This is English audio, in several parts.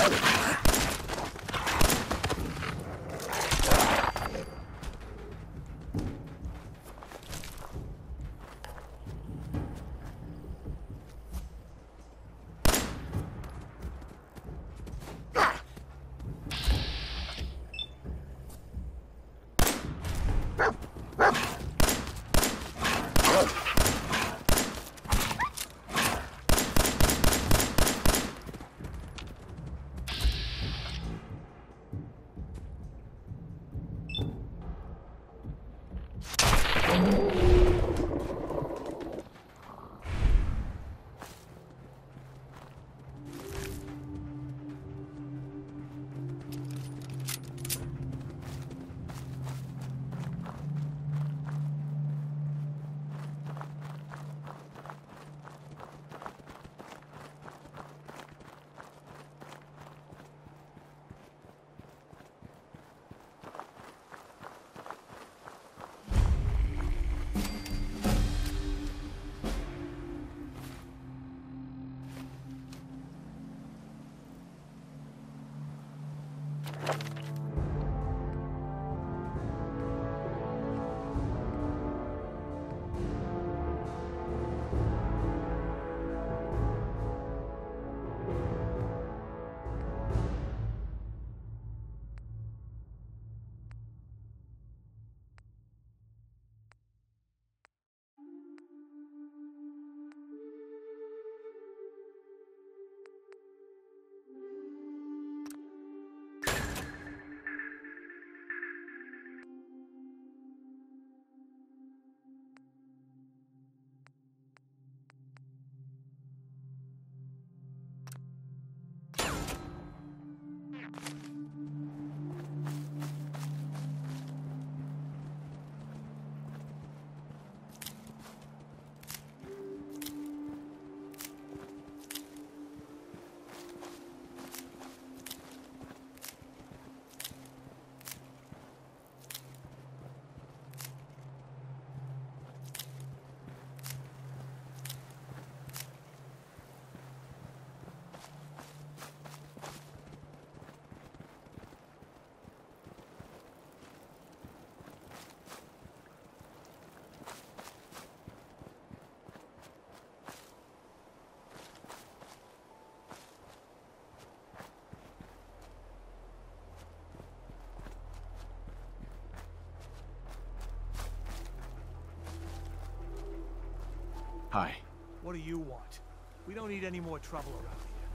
Hi. What do you want? We don't need any more trouble around here.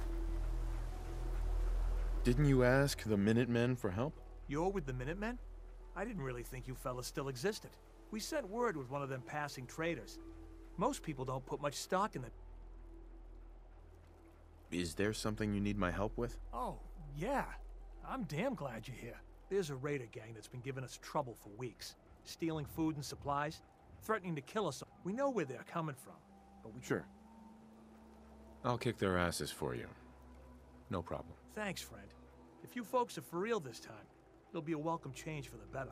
Didn't you ask the Minutemen for help? You're with the Minutemen? I didn't really think you fellas still existed. We sent word with one of them passing traders. Most people don't put much stock in it. Is there something you need my help with? Oh, yeah. I'm damn glad you're here. There's a raider gang that's been giving us trouble for weeks. Stealing food and supplies, threatening to kill us. We know where they're coming from, but we... Sure. I'll kick their asses for you. No problem. Thanks, friend. If you folks are for real this time, it'll be a welcome change for the better.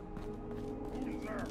Who's there?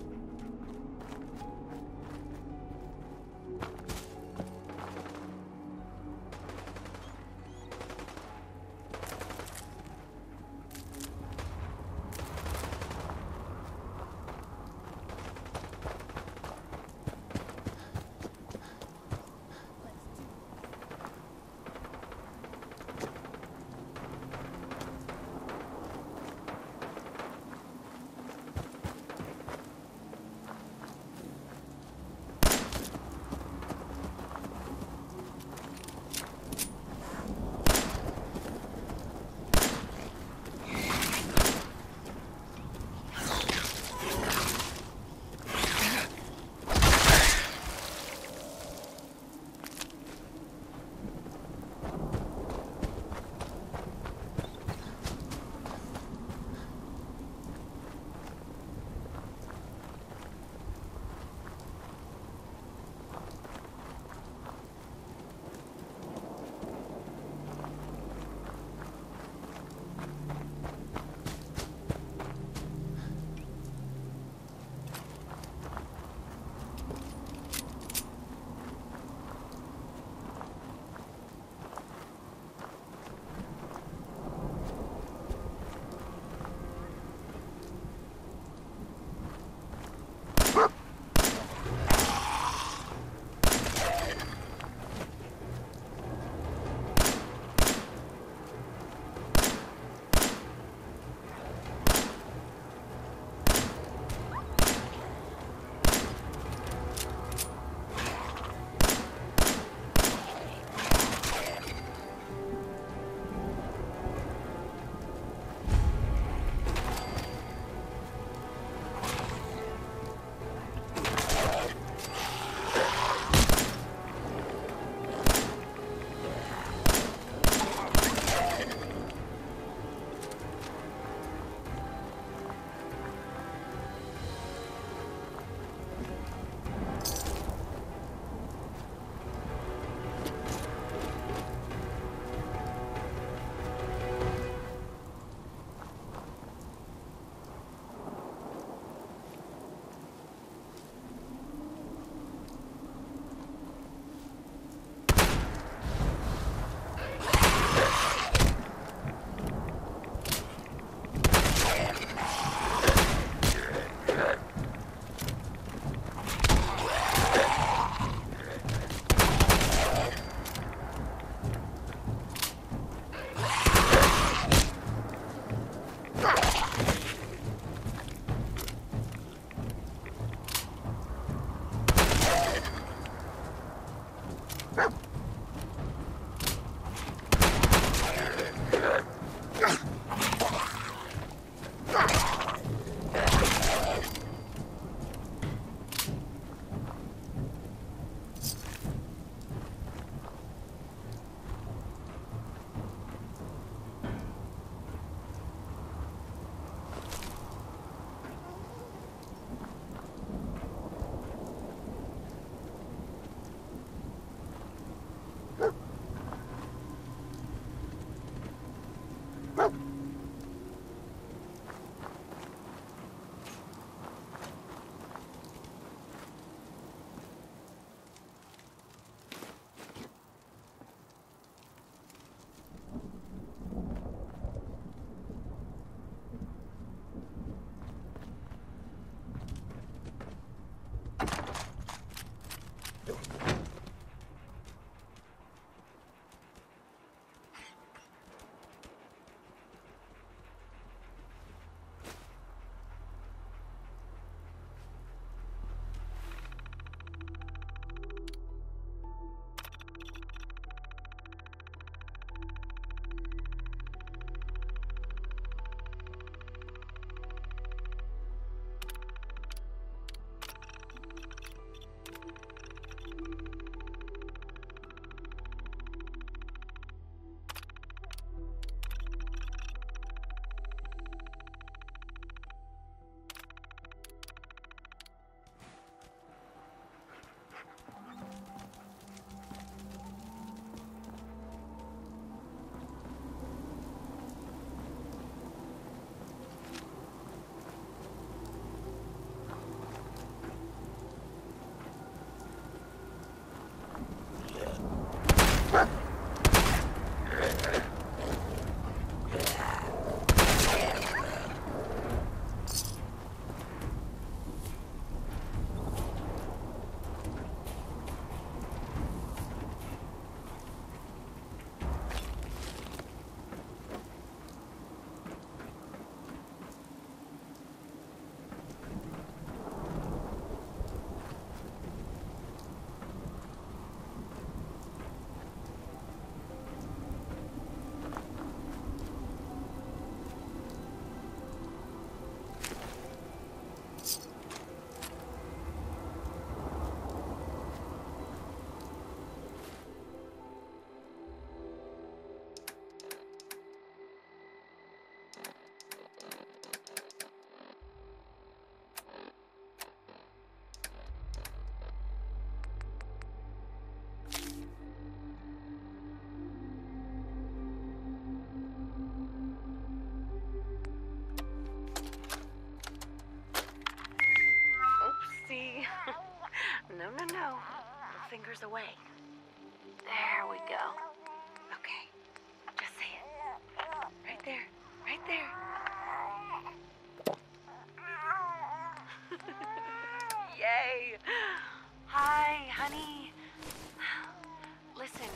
Honey, listen,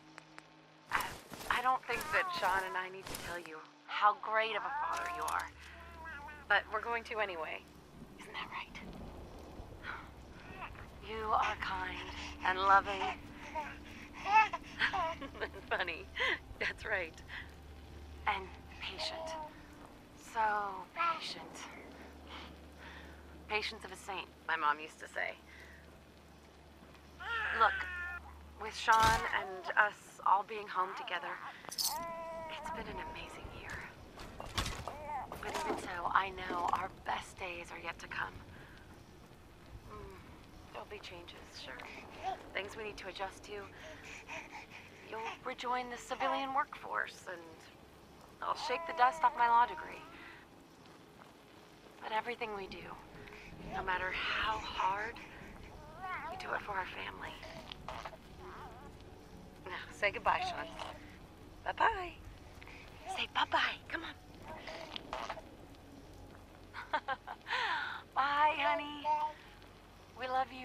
I don't think that Sean and I need to tell you how great of a father you are. But we're going to anyway. Isn't that right? You are kind and loving. And funny. That's right. And patient. So patient. Patience of a saint, my mom used to say. Look, with Sean and us all being home together, it's been an amazing year. But even so, I know our best days are yet to come. There'll be changes, sure. Things we need to adjust to. You'll rejoin the civilian workforce, and I'll shake the dust off my law degree. But everything we do, no matter how hard, we do it for our family. Now, say goodbye, Sean. Bye-bye. Say bye-bye. Come on. Bye, honey. We love you.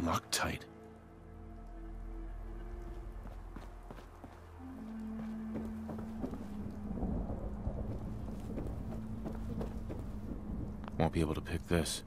Loctite. Won't be able to pick this.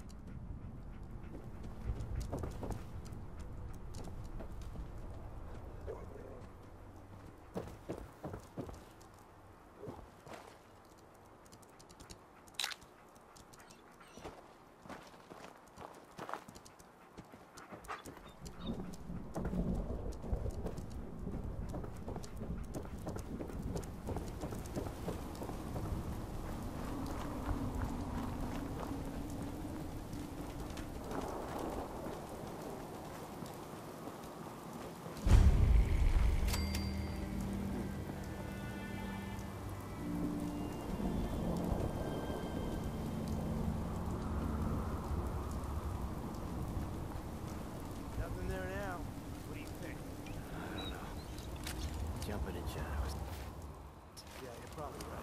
Nothing there now. What do you think? I don't know. Jumping in shadows. Yeah, you're probably right.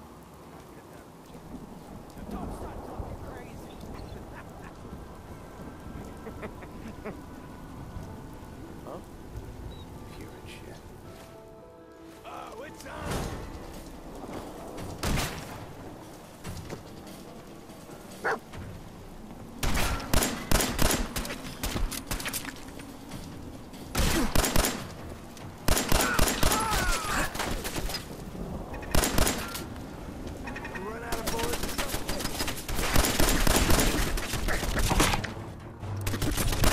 Don't start talking crazy. Huh? Pure and shit. Oh, it's on! Run out of bullets or something?